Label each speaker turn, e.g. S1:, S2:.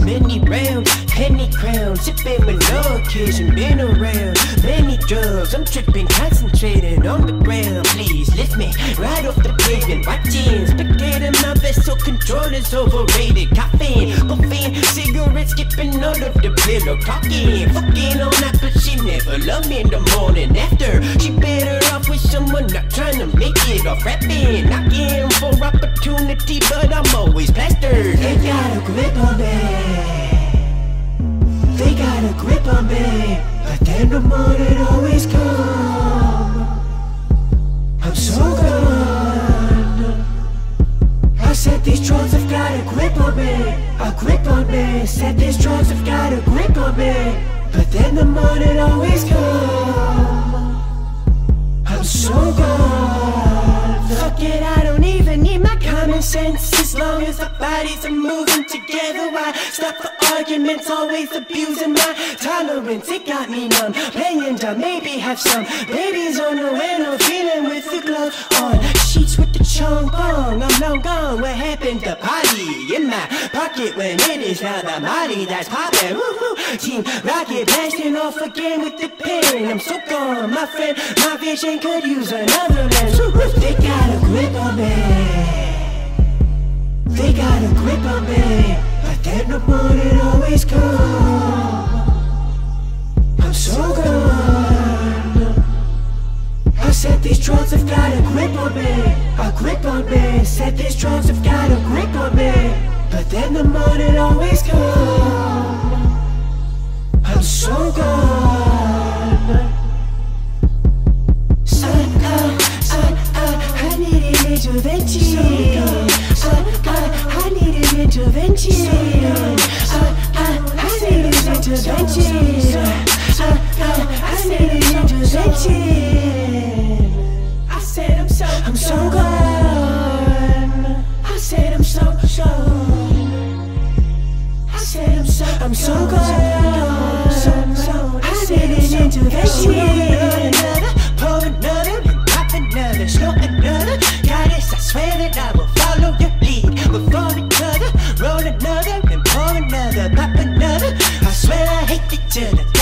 S1: many rounds, Henny crown, sipping with no occasion, been around many drugs. I'm tripping, concentrating on the ground. Please lift me right off the pavement. Watching, spectating, my vessel control is overrated. Coffin, puffin, cigarettes, skipping all of the pillow. Talkin, fucking all night, but she never loved me in the morning after. She better off with someone not trying to make it off rappin. Knockin for opportunity, but I'm always plastered.
S2: They got a grip on me. They got a grip on me, but then the morning always comes. I'm so gone. I said these drugs have got a grip on me, a grip on me. Said these drugs have got a grip on me, but then the morning always comes. I'm so gone. Fuck it, I don't even need my common sense. As long as the bodies are moving together, why stop for arguments? Always abusing my tolerance. It got me numb, playing dumb. Maybe have some babies on the way, no feeling with the glove on. Sheets with the chong, bong. I'm long gone. What happened to party in my pocket when it is now the molly that's poppin'? Woohoo! Team rocket blasting off again with the pen. I'm so gone, my friend. My vision could use another lens. They got a grip on me. They got a grip on me, but then the morning always comes. I'm so gone. I said these drugs have got a grip on me, a grip on me. Said these drugs have got a grip on me, but then the morning always comes. I'm so gone. I need an intervention. I need an intervention. I need an intervention. I need an intervention. I said I'm so gone. I said I'm so I said I'm so gone. I need an intervention. Pour another, pop another, slow another. Goddess, I swear that I will follow your lead. Before each other, roll another, and pour another, pop another. I swear I hate each other.